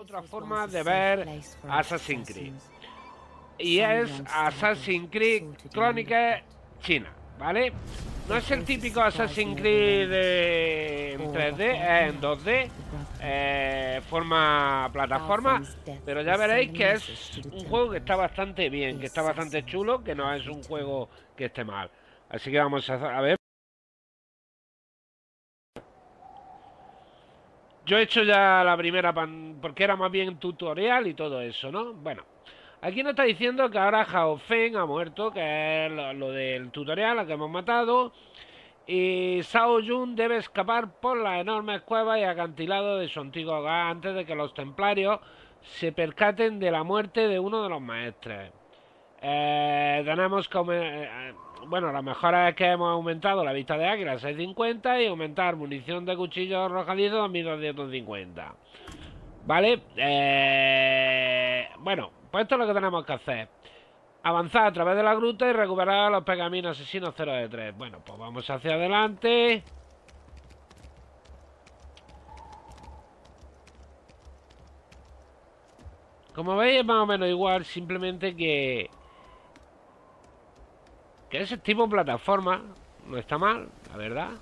otra forma de ver Assassin's Creed. Y es Assassin's Creed Chronicles China, ¿vale? No es el típico Assassin's Creed en 3D, es en 2D, forma plataforma, pero ya veréis que es un juego que está bastante bien, que está bastante chulo, que no es un juego que esté mal. Así que vamos a ver. Yo he hecho ya la primera porque era más bien tutorial y todo eso, ¿no? Bueno, aquí nos está diciendo que ahora Hao Feng ha muerto, que es lo del tutorial, a que hemos matado. Y Shao Yun debe escapar por las enormes cuevas y acantilados de su antiguo hogar antes de que los templarios se percaten de la muerte de uno de los maestres. Tenemos que bueno, la mejora es que hemos aumentado la vista de águila a 650 y aumentar munición de cuchillos arrojadizos a 1250. ¿Vale? Bueno, pues esto es lo que tenemos que hacer. Avanzar a través de la gruta y recuperar los pergaminos asesinos 0 de 3. Bueno, pues vamos hacia adelante. Como veis es más o menos igual, simplemente que ese tipo de plataforma no está mal, la verdad.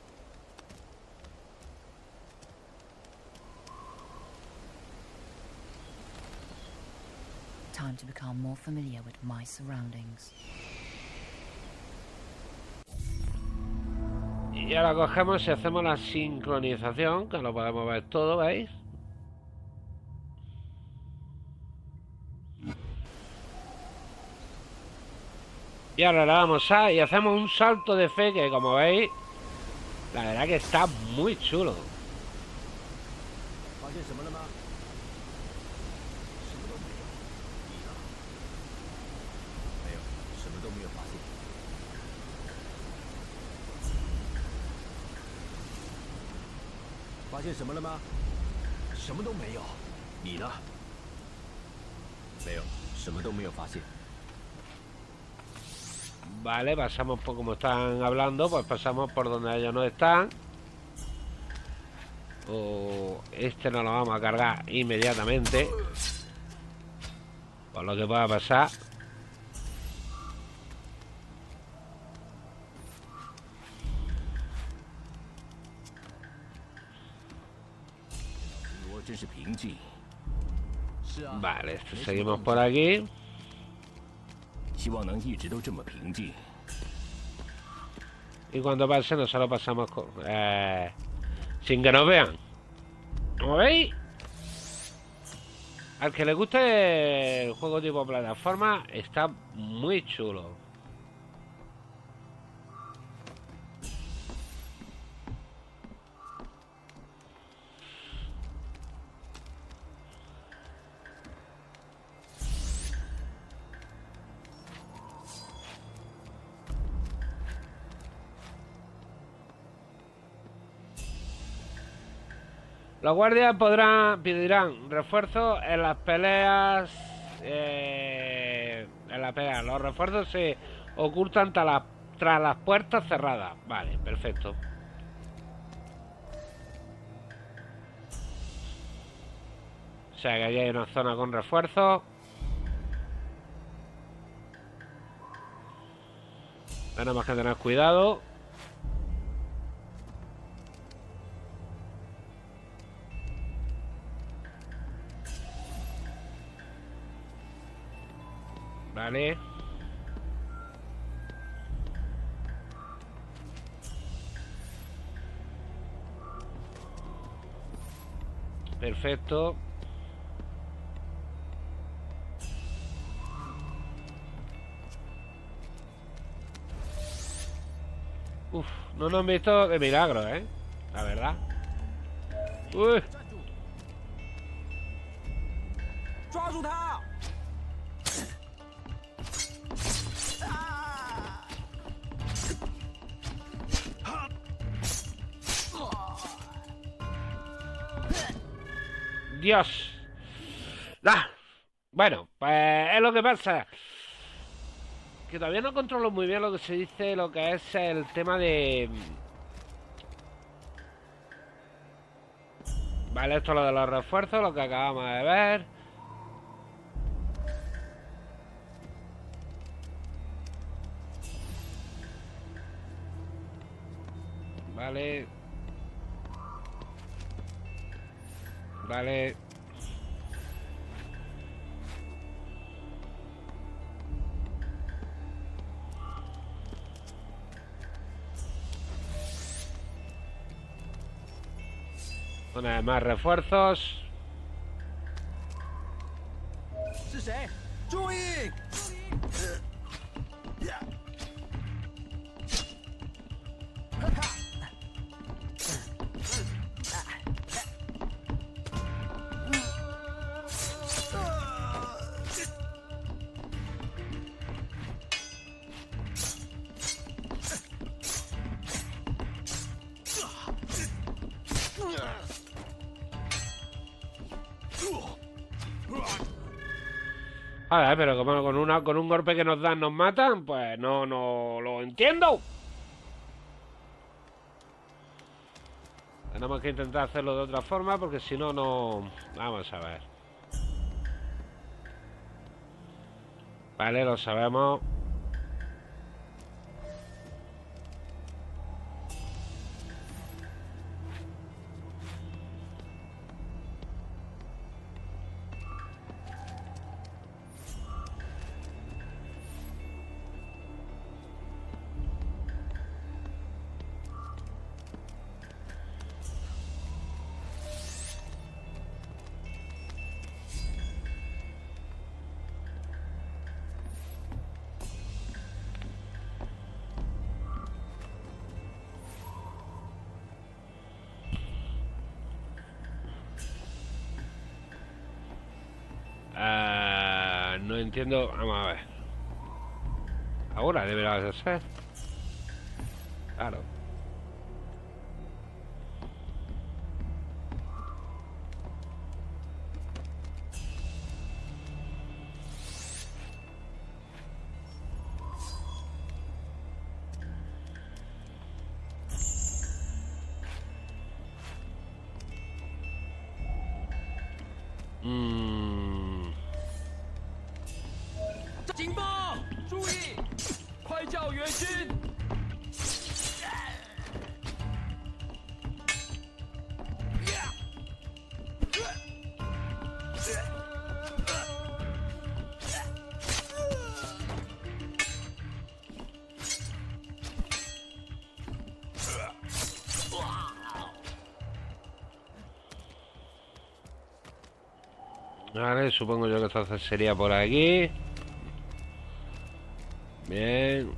Time to become more familiar with my surroundings. Y ahora cogemos y hacemos la sincronización, que lo podemos ver todo, ¿veis? Y ahora le damos a y hacemos un salto de fe que, como veis, la verdad que está muy chulo. Vale, pasamos por como están hablando, pues pasamos por donde ellos no están. Este no lo vamos a cargar inmediatamente, por lo que pueda pasar. Vale, seguimos por aquí. Y cuando pase nosotros pasamos sin que nos vean. Como veis, al que le guste el juego tipo plataforma, está muy chulo. Los guardias pedirán refuerzos en las peleas. Los refuerzos se ocultan tras las puertas cerradas. Vale, perfecto. O sea que aquí hay una zona con refuerzos. Tenemos que tener cuidado. Vale. Perfecto. Uf, no nos han visto de milagro, la verdad. Uy. Dios. ¡Ah! Bueno, pues es lo que pasa. Que todavía no controlo muy bien lo que se dice, lo que es el tema de... Vale, esto es lo de los refuerzos, lo que acabamos de ver. Vale. Vale. Una vez más refuerzos. 是谁？注意！ A ver, pero como con un golpe que nos dan nos matan, pues no lo entiendo. Tenemos que intentar hacerlo de otra forma porque si no, no... Vamos a ver. Vale, lo sabemos. No entiendo. Vamos a ver. Ahora deberá de ser. Claro. Mm. 警报！注意！快叫援军！ Vale, supongo yo que entonces sería por aquí. Bien.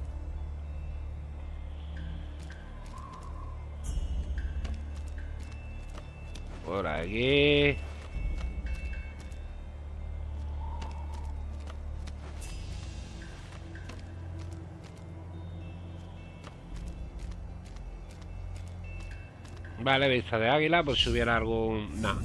Por aquí. Vale, vista de águila, pues si hubiera algún... No.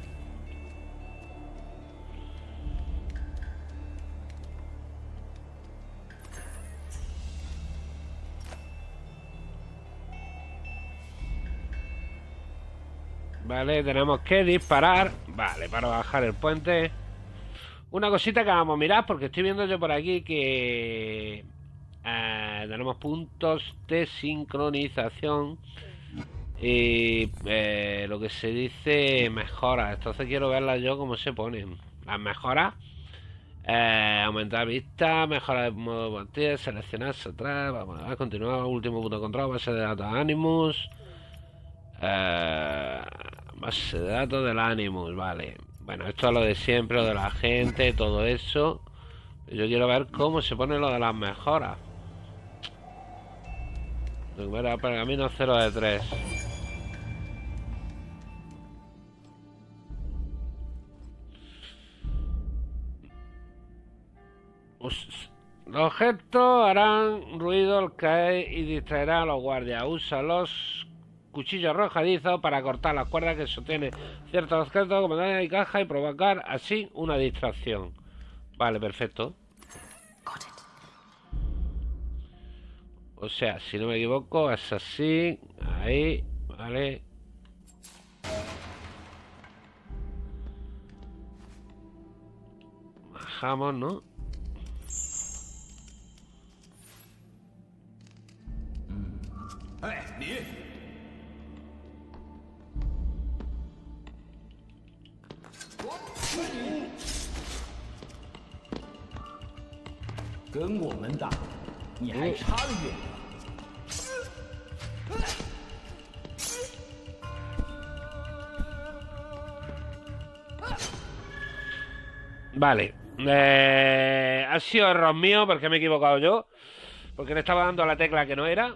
Vale, tenemos que disparar. Vale, para bajar el puente. Una cosita que vamos a mirar, porque estoy viendo yo por aquí que tenemos puntos de sincronización y lo que se dice mejoras. Entonces quiero verlas yo cómo se ponen. Las mejoras. Aumentar vista, mejora de modo de partida, seleccionarse atrás. Vamos a ver, continuar. Último punto de control, base de datos Animus. Base de datos del Animus, vale. Bueno, esto es lo de siempre, lo de la gente, todo eso. Yo quiero ver cómo se pone lo de las mejoras. Recupera pergamino 0 de 3. Los objetos harán ruido al caer y distraerán a los guardias. Usa los cuchillos arrojadizos para cortar las cuerdas que sostienen ciertos objetos como daño y caja y provocar así una distracción. Vale, perfecto. O sea, si no me equivoco, es así. Ahí, vale. dejamos, ¿no? Vale. Ha sido error mío porque me he equivocado yo. Porque le estaba dando a la tecla que no era.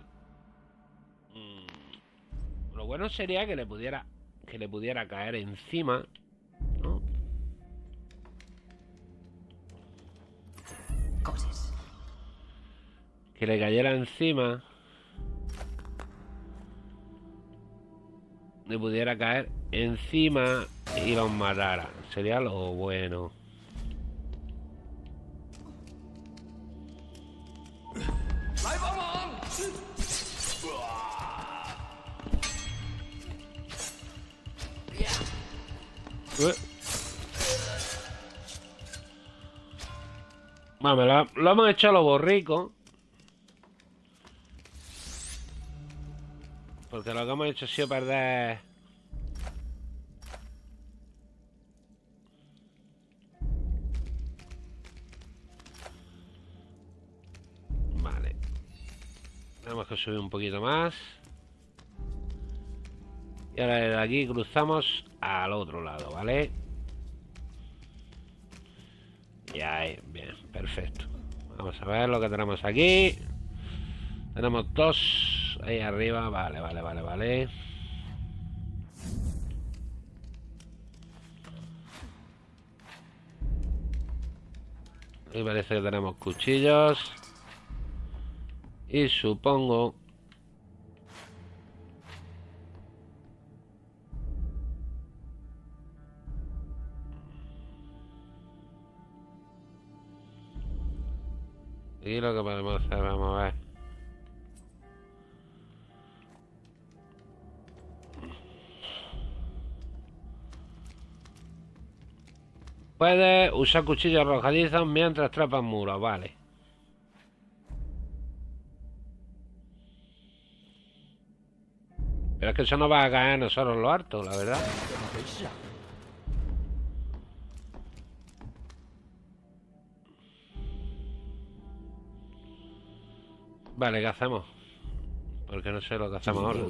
Lo bueno sería que le pudiera caer encima, ¿no? Que le cayera encima. Le pudiera caer encima y los matara. Sería lo bueno. Vamos, lo hemos hecho a los borricos. Porque lo que hemos hecho ha sido perder. Vale. Tenemos que subir un poquito más. Y ahora desde aquí cruzamos al otro lado, ¿vale? Y ahí, bien, perfecto. Vamos a ver lo que tenemos aquí. Tenemos dos ahí arriba, vale. Y parece que tenemos cuchillos. Y supongo... Y lo que podemos hacer, vamos a ver. Puedes usar cuchillos arrojadizos mientras trepas muros, vale. Pero es que eso no va a caer a nosotros lo harto, la verdad. Vale, ¿qué hacemos? Porque no sé lo que hacemos ahora.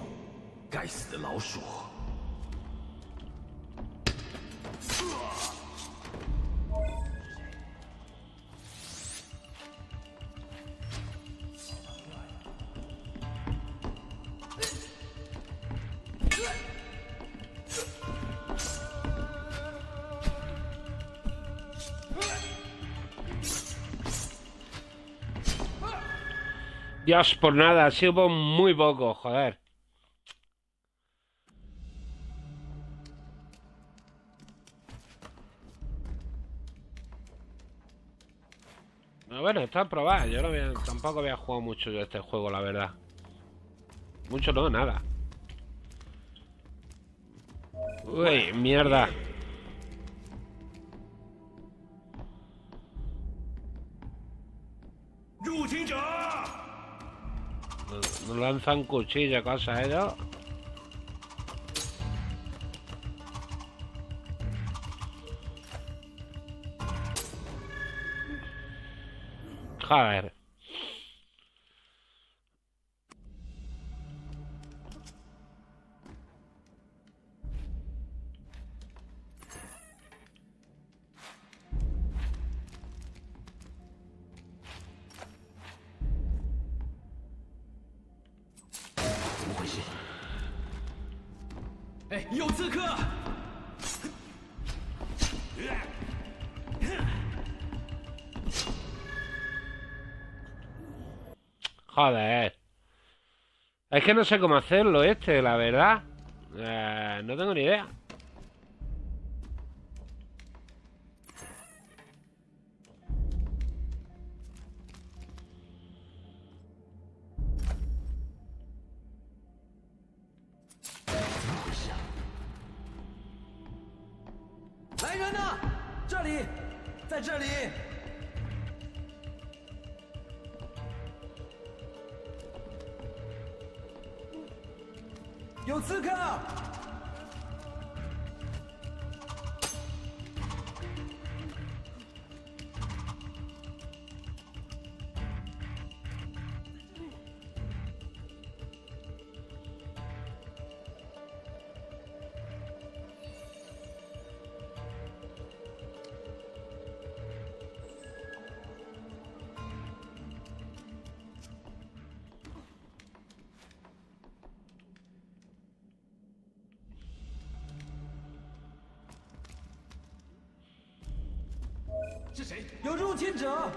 Dios, por nada, ha sido por muy poco, joder. Bueno, está a probar. Yo no tampoco había jugado mucho yo este juego, la verdad. Mucho no, nada. Uy, mierda. Nos lanzan cuchillo, cosas, ellos. Joder. Joder. Es que no sé cómo hacerlo la verdad. No tengo ni idea. 在这里。有刺客！是谁？有入侵者！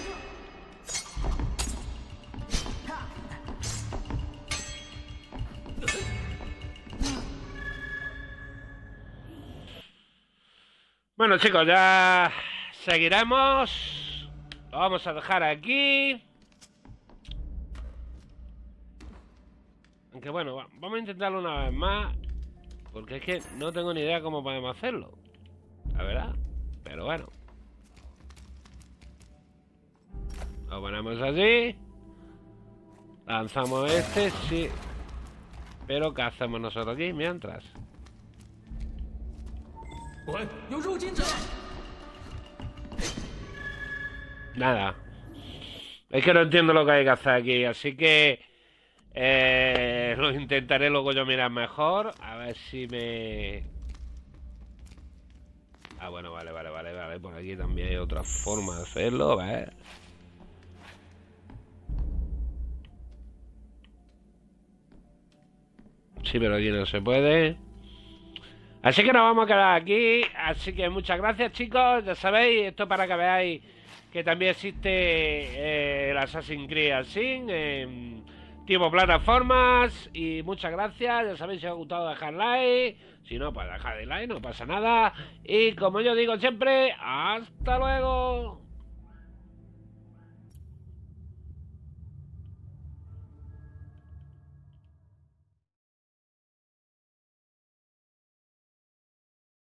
Bueno, chicos, ya seguiremos. Lo vamos a dejar aquí. Aunque bueno, vamos a intentarlo una vez más. Porque es que no tengo ni idea cómo podemos hacerlo. La verdad. Pero bueno. Lo ponemos así. Lanzamos este, sí. Pero ¿qué hacemos nosotros aquí mientras? 滚！有入侵者！ Nada. Es que no entiendo lo que hay que hacer aquí. Así que lo intentaré luego yo mirar mejor. A ver si me... Ah, bueno, vale. Por aquí también hay otra forma de hacerlo. ¿Ves? Sí, pero aquí no se puede. Así que nos vamos a quedar aquí. Así que muchas gracias, chicos. Ya sabéis, esto para que veáis que también existe el Assassin's Creed así, en tipo plataformas. Y muchas gracias. Ya sabéis, si os ha gustado, dejar like. Si no, pues dejar de like, no pasa nada. Y como yo digo siempre, hasta luego.